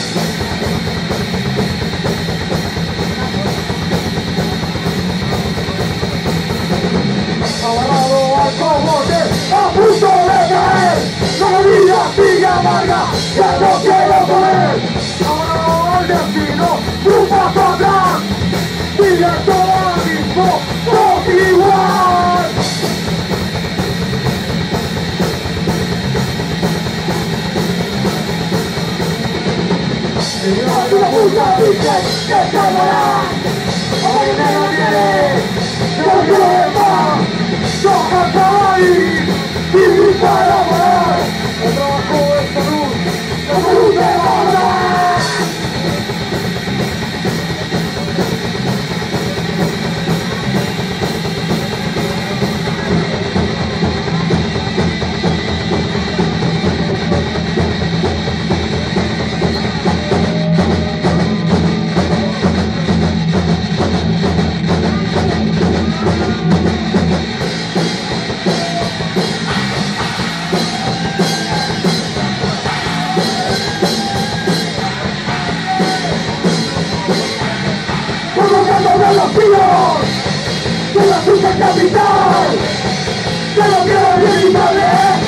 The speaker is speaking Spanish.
Amarrado al cogote, a punto de caer. La vida sigue amarga, ya no quiero poner. Amarrado al destino, un paso atrás. Sigue todo lo mismo, todo igual. Y la puta dice que se amará. Hoy me lo tiene, no quiero ver más. Toca caballo y para volar. El trabajo es salud, la salud de la verdad. De los tíos, de la super capital, de lo que es bien y padre.